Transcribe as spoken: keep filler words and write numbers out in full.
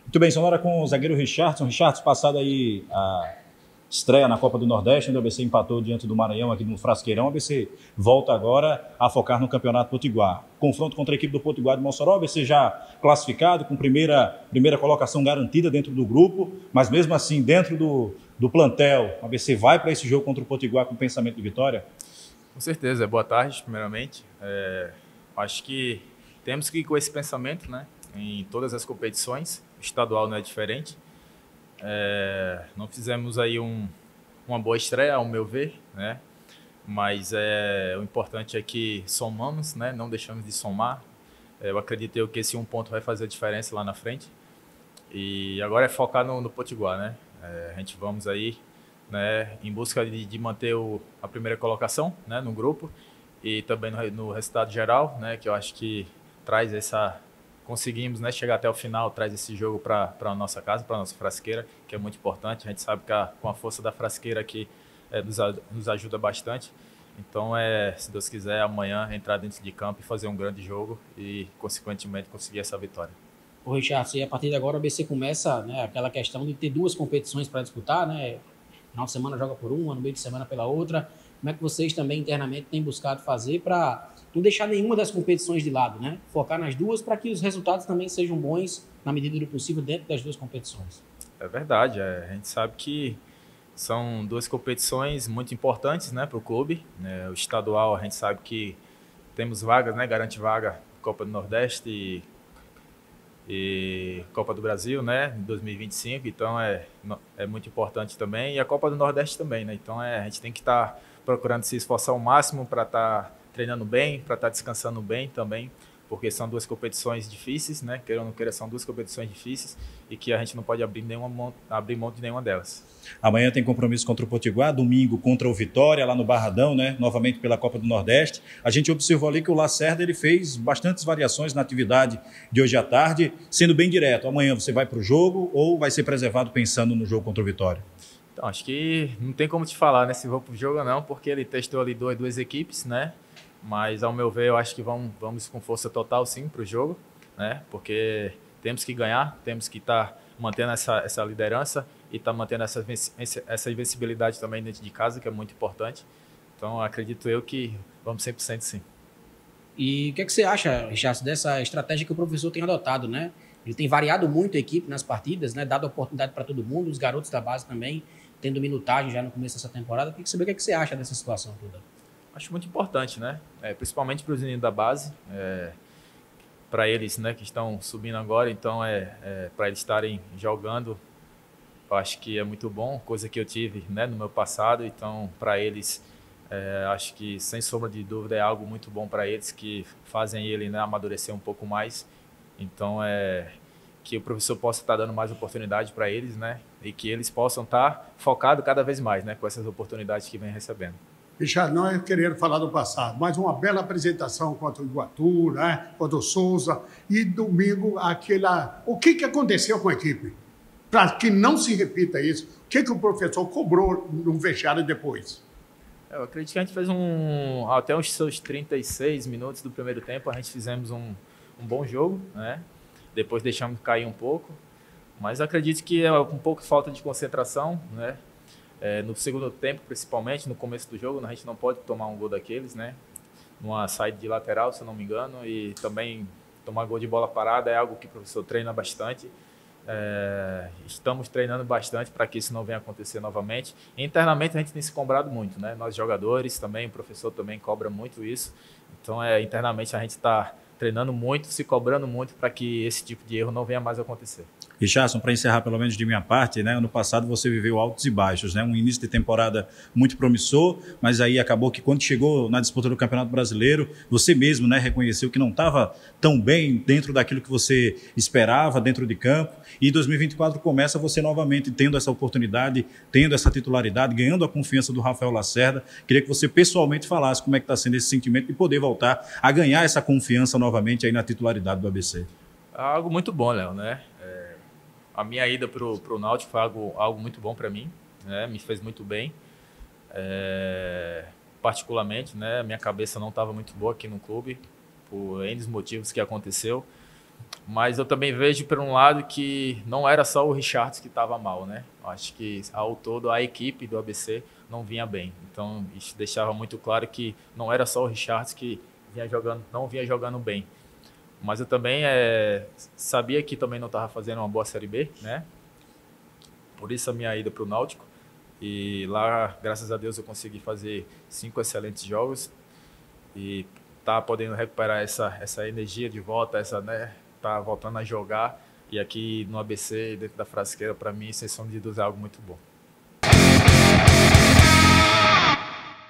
Muito bem, Sonora com o zagueiro Richardson. Richardson, passado aí a estreia na Copa do Nordeste, onde o A B C empatou diante do Maranhão aqui no Frasqueirão. O A B C volta agora a focar no Campeonato Potiguar. Confronto contra a equipe do Potiguar de Mossoró, o A B C já classificado, com primeira, primeira colocação garantida dentro do grupo, mas mesmo assim, dentro do, do plantel, o A B C vai para esse jogo contra o Potiguar com pensamento de vitória? Com certeza. Boa tarde, primeiramente. É, acho que temos que ir com esse pensamento, né, em todas as competições. O estadual não é diferente. É, não fizemos aí um, uma boa estreia, ao meu ver, né? Mas é, o importante é que somamos, né? Não deixamos de somar. É, eu acredito eu que esse um ponto vai fazer a diferença lá na frente. E agora é focar no, no Potiguar, né? É, a gente vamos aí, né, em busca de, de manter o, a primeira colocação, né, no grupo e também no, no resultado geral, né? Que eu acho que traz essa... Conseguimos, né, chegar até o final, traz esse jogo para a nossa casa, para a nossa frasqueira, que é muito importante. A gente sabe que a, com a força da frasqueira aqui é, nos, nos ajuda bastante. Então, é, se Deus quiser, amanhã entrar dentro de campo e fazer um grande jogo e, consequentemente, conseguir essa vitória. Ô, Richard, e a partir de agora o A B C começa, né, aquela questão de ter duas competições para disputar, né? Final de semana joga por uma, no meio de semana pela outra. Como é que vocês também internamente têm buscado fazer para não deixar nenhuma das competições de lado, né? Focar nas duas para que os resultados também sejam bons na medida do possível dentro das duas competições. É verdade, é, a gente sabe que são duas competições muito importantes, né, para o clube. É, o estadual, a gente sabe que temos vagas, né, garante vaga Copa do Nordeste e, e Copa do Brasil, né, em dois mil e vinte e cinco, então é, é muito importante também. E a Copa do Nordeste também, né, então é, a gente tem que estar tá procurando se esforçar ao máximo para estar tá treinando bem, para estar tá descansando bem também, porque são duas competições difíceis, né? Queira ou não queira, são duas competições difíceis e que a gente não pode abrir, nenhuma, abrir mão de nenhuma delas. Amanhã tem compromisso contra o Potiguar, domingo contra o Vitória, lá no Barradão, né? Novamente pela Copa do Nordeste. A gente observou ali que o Lacerda ele fez bastantes variações na atividade de hoje à tarde, sendo bem direto. Amanhã você vai para o jogo ou vai ser preservado pensando no jogo contra o Vitória? Então, acho que não tem como te falar, né, se vou para o jogo ou não, porque ele testou ali duas, duas equipes, né? Mas, ao meu ver, eu acho que vamos, vamos com força total, sim, para o jogo, né? Porque temos que ganhar, temos que estar tá mantendo essa, essa liderança e estar tá mantendo essa, essa invencibilidade também dentro de casa, que é muito importante. Então, acredito eu que vamos cem por cento sim. E o que é que você acha, Richard, dessa estratégia que o professor tem adotado, né? Ele tem variado muito a equipe nas partidas, né? Dado oportunidade para todo mundo, os garotos da base também, tendo minutagem já no começo dessa temporada. Eu queria saber o que, é que você acha dessa situação toda. Acho muito importante, né? É, principalmente para os meninos da base, é, para eles, né, que estão subindo agora, então é, é para eles estarem jogando, eu acho que é muito bom, coisa que eu tive, né, no meu passado, então para eles, é, acho que sem sombra de dúvida é algo muito bom para eles, que fazem ele, né, amadurecer um pouco mais, então é que o professor possa estar dando mais oportunidade para eles, né, e que eles possam estar focados cada vez mais, né, com essas oportunidades que vem recebendo. Richard, não é querer falar do passado, mas uma bela apresentação contra o Iguatu, né? Contra o Souza, e domingo aquela... O que, que aconteceu com a equipe? Para que não se repita isso, o que, que o professor cobrou no vestiário depois? Eu acredito que a gente fez um... Até os seus trinta e seis minutos do primeiro tempo, a gente fizemos um, um bom jogo, né? Depois deixamos cair um pouco, mas acredito que é um pouco de falta de concentração, né? É, no segundo tempo, principalmente, no começo do jogo, a gente não pode tomar um gol daqueles, né? Numa saída de lateral, se eu não me engano, e também tomar gol de bola parada é algo que o professor treina bastante. É, estamos treinando bastante para que isso não venha acontecer novamente. E, internamente, a gente tem se cobrado muito, né? Nós jogadores também, o professor também cobra muito isso. Então, é, internamente, a gente está treinando muito, se cobrando muito para que esse tipo de erro não venha mais acontecer. Richardson, para encerrar pelo menos de minha parte, né, ano passado você viveu altos e baixos, né, um início de temporada muito promissor, mas aí acabou que quando chegou na disputa do Campeonato Brasileiro, você mesmo, né, reconheceu que não estava tão bem dentro daquilo que você esperava dentro de campo, e dois mil e vinte e quatro começa você novamente tendo essa oportunidade, tendo essa titularidade, ganhando a confiança do Rafael Lacerda. Queria que você pessoalmente falasse como é que está sendo esse sentimento de poder voltar a ganhar essa confiança novamente aí na titularidade do A B C. Algo muito bom, Léo, né? É... A minha ida para o Náutico foi algo, algo muito bom para mim, né? Me fez muito bem. É, particularmente, né? Minha cabeça não estava muito boa aqui no clube, por N motivos que aconteceu. Mas eu também vejo, por um lado, que não era só o Richards que estava mal, né? Eu acho que, ao todo, a equipe do A B C não vinha bem. Então, isso deixava muito claro que não era só o Richards que vinha jogando, não vinha jogando bem. Mas eu também é, sabia que também não estava fazendo uma boa Série B, né? Por isso a minha ida para o Náutico. E lá, graças a Deus, eu consegui fazer cinco excelentes jogos e tá podendo recuperar essa, essa energia de volta, essa, né? Tá voltando a jogar. E aqui no A B C, dentro da Frasqueira, para mim, sem sombra de dúvida, é algo muito bom.